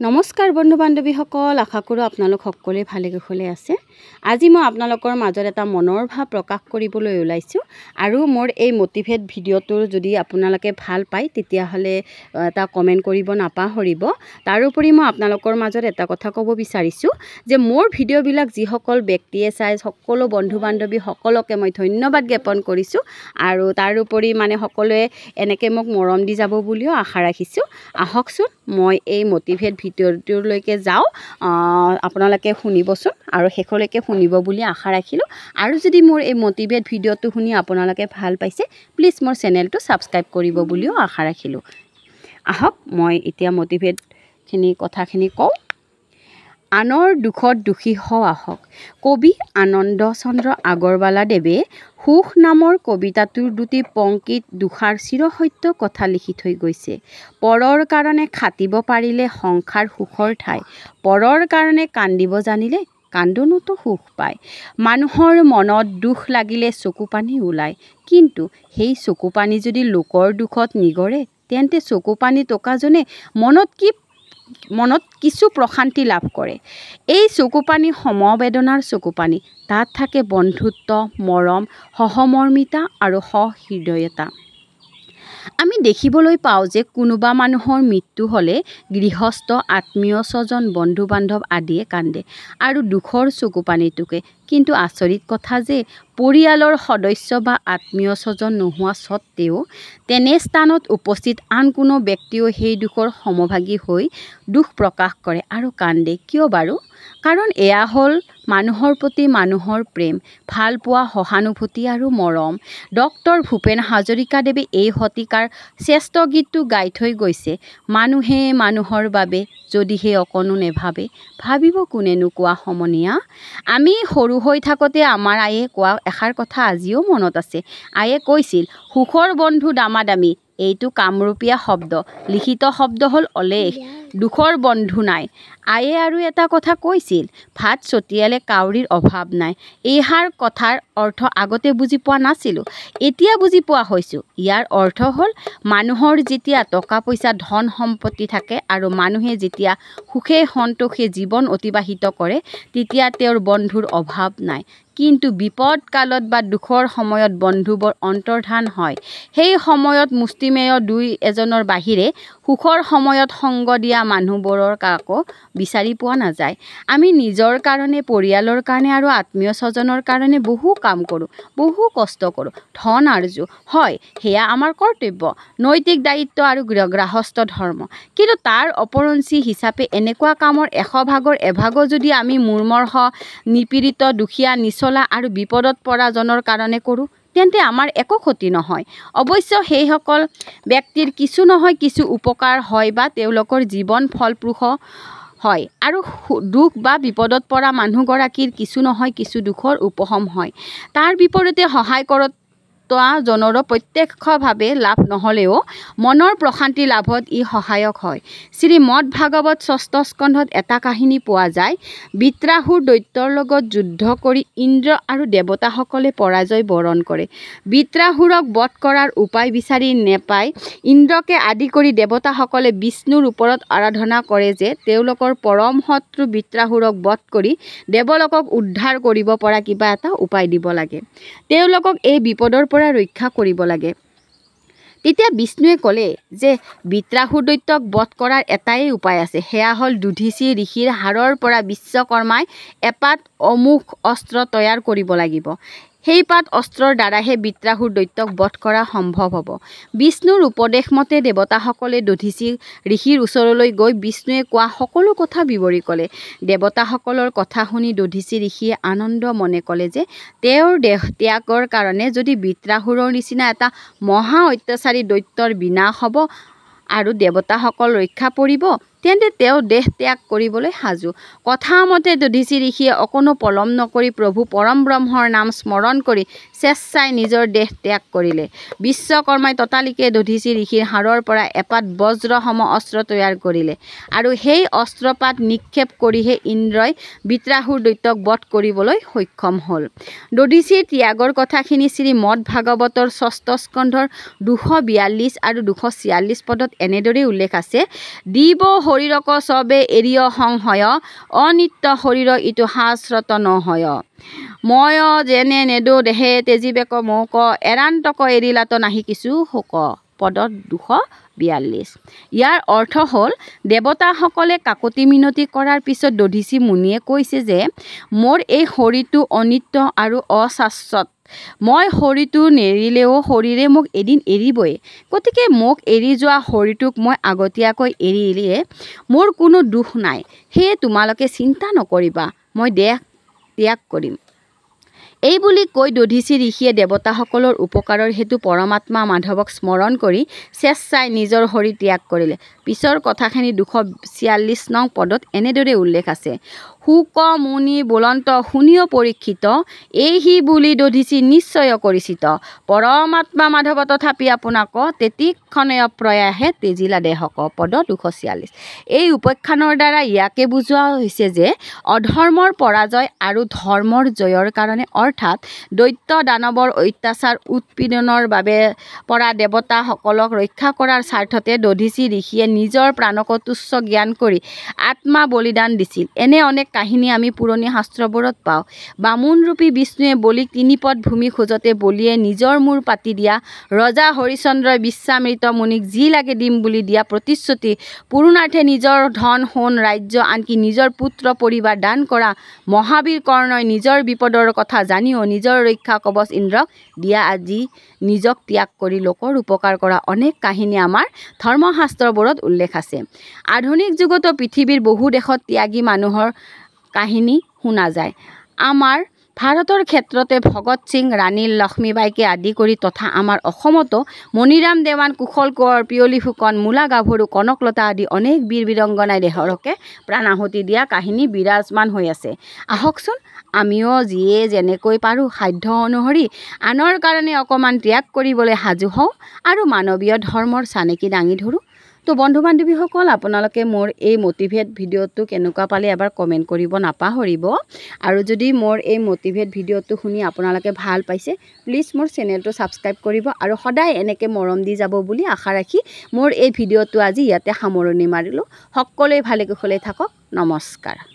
নমস্কাৰ বন্ধু বান্ধৱীসকল, আশা কৰোঁ আপোনালোক সকলোৱে ভালে কুশলে আছে। আজি মই আপোনালোকৰ মাজত এটা মনৰ ভাৱ প্ৰকাশ কৰিবলৈ ওলাইছোঁ আৰু মোৰ এই মোটিভেট ভিডিঅ'টো যদি আপোনালোকে ভাল পায় তেতিয়াহ'লে এটা কমেণ্ট কৰিব নাপাহৰিব। তাৰোপৰি মই আপোনালোকৰ মাজত এটা কথা ক'ব বিচাৰিছোঁ যে মোৰ ভিডিঅ'বিলাক যিসকল ব্যক্তিয়ে চাই সকলো বন্ধু বান্ধৱী সকলোকে মই ধন্যবাদ জ্ঞাপন কৰিছোঁ আৰু তাৰোপৰি সকলোৱে এনেকৈ মোক মৰম দি যাব বুলিও আশা ৰাখিছোঁ। আহকচোন মই এই মোটিভেট ভিডিঅ'টোলৈকে যাওঁ, আপোনালোকে শুনিবচোন আৰু শেষলৈকে শুনিব বুলি আশা ৰাখিলোঁ। আৰু যদি মোৰ এই মোটিভেট ভিডিঅ'টো শুনি আপোনালোকে ভাল পাইছে প্লিজ মোৰ চেনেলটো ছাবস্ক্ৰাইব কৰিব বুলিও আশা ৰাখিলোঁ। আহক মই এতিয়া কথাখিনি কওঁ। আনৰ দুখত দুখী হওঁ আহক। কবি আনন্দ চন্দ্ৰ আগৰৱালাদেৱে সুখ নামৰ কবিতাটোৰ দুটি পংক্তিত দুষাৰ চিৰসত্য কথা লিখি থৈ গৈছে। পৰৰ কাৰণে খাটিব পাৰিলে সংসাৰ সুখৰ ঠাই, পৰৰ কাৰণে কান্দিব জানিলে কান্দোনতো সুখ পায়। মানুহৰ মনত দুখ লাগিলে চকু পানী ওলায়, কিন্তু সেই চকু পানী যদি লোকৰ দুখত নিগৰে তেন্তে চকু পানী টকাজনে মনত কিছু প্ৰশান্তি লাভ কৰে। এই চকুপানী সমবেদনাৰ চকুপানী, তাত থাকে বন্ধুত্ব, মৰম, সহমৰ্মিতা আৰু সহৃদয়তা। আমি দেখিবলৈ পাওঁ যে কোনোবা মানুহৰ মৃত্যু হ'লে গৃহস্থ, আত্মীয় স্বজন, বন্ধু বান্ধৱ আদিয়ে কান্দে আৰু দুখৰ চকুপানী টুকে। কিন্তু আচৰিত কথা যে পৰিয়ালৰ সদস্য বা আত্মীয় স্বজন নোহোৱা স্বত্তেও তেনে স্থানত উপস্থিত আন কোনো ব্যক্তিও সেই দুখৰ সমভাগী হৈ দুখ প্ৰকাশ কৰে আৰু কান্দে। কিয় বাৰু? কাৰণ এয়া হ'ল মানুহৰ প্ৰতি মানুহৰ প্ৰেম, ভালপোৱা, সহানুভূতি আৰু মৰম। ডক্টৰ ভূপেন হাজৰিকাদেৱে এই শতিকাৰ শ্ৰেষ্ঠ গীতটো গাই থৈ গৈছে, মানুহে মানুহৰ বাবে যদিহে অকণো নেভাবে, ভাবিব কোনেনো কোৱা সমনীয়া। আমি সৰু হৈ থাকোঁতে আমাৰ আয়ে কোৱা এষাৰ কথা আজিও মনত আছে। আয়ে কৈছিল, সুখৰ বন্ধু দামাদামী, এইটো কামৰূপীয়া শব্দ, লিখিত শব্দ হ'ল অলেখ, দুখৰ বন্ধু নাই। আয়ে আৰু এটা কথা কৈছিল, ভাত ছটিয়ালে কাউৰীৰ অভাৱ নাই। এইষাৰ কথাৰ অৰ্থ আগতে বুজি পোৱা নাছিলোঁ, এতিয়া বুজি পোৱা হৈছোঁ। ইয়াৰ অৰ্থ হ'ল মানুহৰ যেতিয়া টকা পইচা ধন সম্পত্তি থাকে আৰু মানুহে যেতিয়া সুখে সন্তোষে জীৱন অতিবাহিত কৰে তেতিয়া তেওঁৰ বন্ধুৰ অভাৱ নাই। কিন্তু বিপদ কালত বা দুখৰ সময়ত বন্ধুবোৰ অন্তৰ্ধান হয়। সেই সময়ত মুষ্টিমেয় দুই এজনৰ বাহিৰে সুখৰ সময়ত সংগ দিয়া মানুহবোৰৰ কাকো বিচাৰি পোৱা নাযায়। আমি নিজৰ কাৰণে, পৰিয়ালৰ কাৰণে আৰু আত্মীয় স্বজনৰ কাৰণে বহু কাম কৰোঁ, বহু কষ্ট কৰোঁ, ধন আৰ্জো, হয় সেয়া আমাৰ কৰ্তব্য, নৈতিক দায়িত্ব আৰু গৃহস্থ ধৰ্ম। কিন্তু তাৰ অপৰঞ্চি হিচাপে এনেকুৱা কামৰ 100 এভাগো যদি আমি মূৰ্মৰ্ষ, নিপীড়িত, দুখীয়া, নিচলা আৰু বিপদত পৰা জনৰ কাৰণে কৰোঁ তেন্তে আমাৰ একো ক্ষতি নহয়। অৱশ্য সেইসকল ব্যক্তিৰ কিছু নহয় কিছু উপকাৰ হয় বা তেওঁলোকৰ জীৱন ফলপ্ৰসূ হয় আৰু দুখ বা বিপদত পৰা মানুহগৰাকীৰ কিছু নহয় কিছু দুখৰ উপশম হয়। তাৰ বিপৰীতে সহায় কৰা জনৰো প্ৰত্যক্ষভাৱে লাভ নহ'লেও মনৰ প্ৰশান্তি লাভত ই সহায়ক হয়। শ্ৰীমদ ভাগৱত 6ষ্ঠ স্কন্ধত এটা কাহিনী পোৱা যায়। বৃত্ৰাসুৰ দৈত্যৰ লগত যুদ্ধ কৰি ইন্দ্ৰ আৰু দেৱতাসকলে পৰাজয় বৰণ কৰে। বৃত্ৰাসুৰক বধ কৰাৰ উপায় বিচাৰি নেপাই ইন্দ্ৰকে আদি কৰি দেৱতাসকলে বিষ্ণুৰ ওপৰত আৰাধনা কৰে যে তেওঁলোকৰ পৰম শত্ৰু বৃত্ৰাসুৰক বধ কৰি দেৱলোকক উদ্ধাৰ কৰিব পৰা কিবা এটা উপায় দিব লাগে, তেওঁলোকক এই বিপদৰ পৰা ৰক্ষা কৰিব লাগে। তেতিয়া বিষ্ণুৱে ক'লে যে বৃত্ৰাসুৰ দৈত্যক বধ কৰাৰ এটাই উপায় আছে, সেয়া হ'ল দধিচি ঋষিৰ হাড়ৰ পৰা বিশ্বকৰ্মাই এপাত অমোঘ অস্ত্ৰ তৈয়াৰ কৰিব লাগিব। সেই পাত অস্ত্ৰৰ দ্বাৰাহে বৃত্ৰাসুৰ দৈত্যক বধ কৰা সম্ভৱ হ'ব। বিষ্ণুৰ উপদেশ মতে দেৱতাসকলে দধিচি ঋষিৰ ওচৰলৈ গৈ বিষ্ণুৱে কোৱা সকলো কথা বিৱৰি ক'লে। দেৱতাসকলৰ কথা শুনি দধিচি ঋষিয়ে আনন্দ মনে ক'লে যে তেওঁৰ দেহ ত্যাগৰ কাৰণে যদি বৃত্ৰাসুৰৰ নিচিনা এটা মহা অত্যাচাৰী দৈত্যৰ বিনাশ হ'ব আৰু দেৱতাসকল ৰক্ষা পৰিব তেন্তে তেওঁ দেহ ত্যাগ কৰিবলৈ সাজু। কথা মতে দধিচি ঋষিয়ে অকণো পলম নকৰি প্ৰভু পৰম ব্ৰহ্মৰ নাম স্মৰণ কৰি স্বেচ্ছাই নিজৰ দেহ ত্যাগ কৰিলে। বিশ্বকৰ্মাই ততালিকে দধিচি ঋষিৰ হাড়ৰ পৰা এপাত বজ্ৰ সম অস্ত্ৰ তৈয়াৰ কৰিলে আৰু সেই অস্ত্ৰপাত নিক্ষেপ কৰিহে ইন্দ্ৰই বৃত্ৰাসুৰ দৈত্যক বধ কৰিবলৈ সক্ষম হ'ল। দধিচিৰ ত্যাগৰ কথাখিনি শ্ৰীমদ ভাগৱতৰ 6ষ্ঠ স্কন্ধৰ 242 আৰু 246 পদত এনেদৰে উল্লেখ আছে। দিব শৰীৰক সবে এৰিয় সংহয় অনিত্য শৰীৰ ইটো শাস্ত্ৰত নহয় মই যেনে নেদো দেহে তেজিবেক মোক এৰান্তক এৰিলাত নাহি কিছু শোক পদত 242 ইয়াৰ অৰ্থ হ'ল দেৱতাসকলে কাকতি মিনতি কৰাৰ পিছত দধিচি মুনিয়ে কৈছে যে মোৰ এই শৰীৰটো অনিত্য আৰু অশাশ্বত মই শৰীৰটো নেৰিলেও শৰীৰে মোক এদিন এৰিবই গতিকে মোক এৰি যোৱা শৰীৰটোক মই আগতীয়াকৈ এৰিলে মোৰ কোনো দুখ নাই হে তোমালোকে চিন্তা নকৰিবা মই দেহ ত্যাগ কৰিম এই বুলি কৈ দধিচি ঋষিয়ে দেৱতাসকলৰ উপকাৰৰ হেতু পৰমাত্মা মাধৱক স্মৰণ কৰি স্বেচ্ছাই নিজৰ শৰীৰ ত্যাগ কৰিলে পিছৰ কথাখিনি 246 নং পদত এনেদৰে উল্লেখ আছে হুক মুনি বুলন্ত শুনিও পৰীক্ষিত এইহি বুলি দধিচি নিশ্চয় কৰিছিত পৰমাত্মা মাধৱ তথাপি আপোনাক তেতিক্ষণে প্ৰয়াহে তেজিলা দেহক পদ 246 এই উপাখ্যানৰ দ্বাৰা ইয়াকে বুজোৱা হৈছে যে অধৰ্মৰ পৰাজয় আৰু ধৰ্মৰ জয়ৰ কাৰণে অৰ্থাৎ দৈত্য দানৱৰ অত্যাচাৰ উৎপীড়নৰ বাবে পৰা দেৱতাসকলক ৰক্ষা কৰাৰ স্বাৰ্থতে দধিচি ঋষিয়ে নিজৰ প্ৰাণক তুচ্ছ জ্ঞান কৰি আত্মা বলিদান দিছিল এনে অনেক কাহিনী আমি পুৰণি শাস্ত্ৰবোৰত পাওঁ বামুণৰূপী বিষ্ণুৱে বলিক 3 পদ ভূমি খোজতে বলিয়ে নিজৰ মূৰ পাতি দিয়া ৰজা হৰিচন্দ্ৰই বিশ্বামৃত মুনিক যি লাগে দিম বুলি দিয়া প্ৰতিশ্ৰুতি পূৰ্ণাৰ্থে নিজৰ ধন সোণ ৰাজ্য আনকি নিজৰ পুত্ৰ পৰিবাৰ দান কৰা মহাবীৰ কৰ্ণই নিজৰ বিপদৰ কথা জানিও নিজৰ ৰক্ষা কবচ ইন্দ্ৰক দিয়া আজি নিজক ত্যাগ কৰি লোকৰ উপকাৰ কৰা অনেক কাহিনী আমাৰ ধৰ্মশাস্ত্ৰবোৰত উল্লেখ আছে আধুনিক যুগতো পৃথিৱীৰ বহু দেশত ত্যাগী মানুহৰ কাহিনী শুনা যায় আমাৰ ভাৰতৰ ক্ষেত্ৰতে ভগত সিং ৰাণী লক্ষ্মীবাইকে আদি কৰি তথা আমাৰ অসমতো মণিৰাম দেৱান কুশল কোঁৱৰ পিয়লি ফুকন মূলা গাভৰু কনকলতা আদি অনেক বীৰ বীৰংগনাই দেহৰকে প্ৰাণাহুতি দিয়া কাহিনী বিৰাজমান হৈ আছে আহকচোন আমিও যিয়ে যেনেকৈ পাৰোঁ সাধ্য অনুসৰি আনৰ কাৰণে অকণমান ত্যাগ কৰিবলৈ সাজু হওঁ আৰু মানৱীয় ধৰ্মৰ চানেকি দাঙি ধৰোঁ তো বন্ধু বান্ধৱীসকল আপোনালোকে মোৰ এই মটিভেট ভিডিঅ'টো কেনেকুৱা পালে এবাৰ কমেণ্ট কৰিব নাপাহৰিব আৰু যদি মোৰ এই মটিভেট ভিডিঅ'টো শুনি আপোনালোকে ভাল পাইছে প্লিজ মোৰ চেনেলটো ছাবস্ক্ৰাইব কৰিব আৰু সদায় এনেকৈ মৰম দি যাব বুলি আশা ৰাখি মোৰ এই ভিডিঅ'টো আজি ইয়াতে সামৰণি মাৰিলোঁ সকলোৱে ভালে কুশলে থাকক নমস্কাৰ